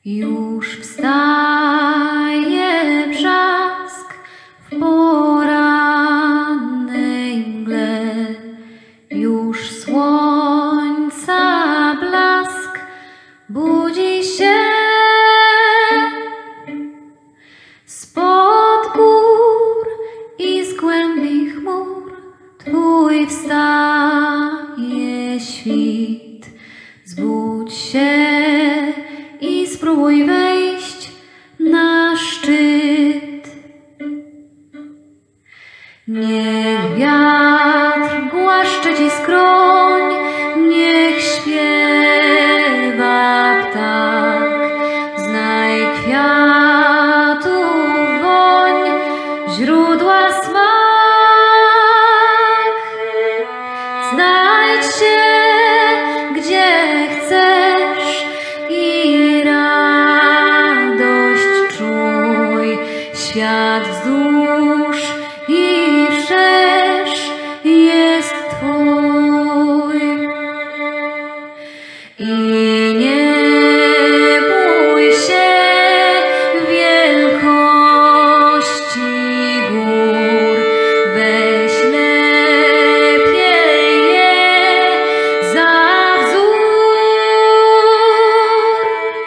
Już wstaje brzask w porannej mgle, już słońca blask budzi się spod gór i z głębi chmur. Twój wstaje świt, zbudź się i spróbuj wejść na szczyt. Niech wiatr głaszcze ci skroń, niech śpiewa ptak. Znaj kwiatów woń, źródła smak. Znajdź się, gdzie chcesz i radość czuj. Świat wzdłuż i wszerz jest twój. I nie bój się wielkości gór, weź lepiej je za wzór.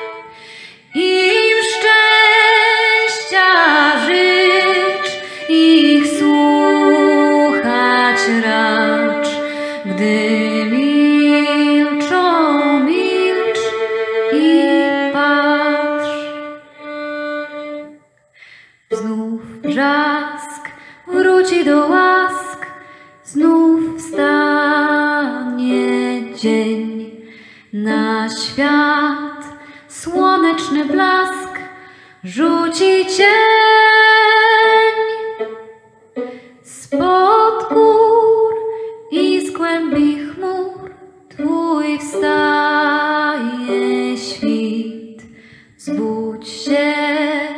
Im szczęścia życz, ich słuchać racz, gdy milczą, milcz i patrz. Znów brzask wróci do łask, znów wstanie dzień. Na świat słoneczny blask rzuci cień. Spod gór i z głębi chmur twój wstaje świt. Zbudź się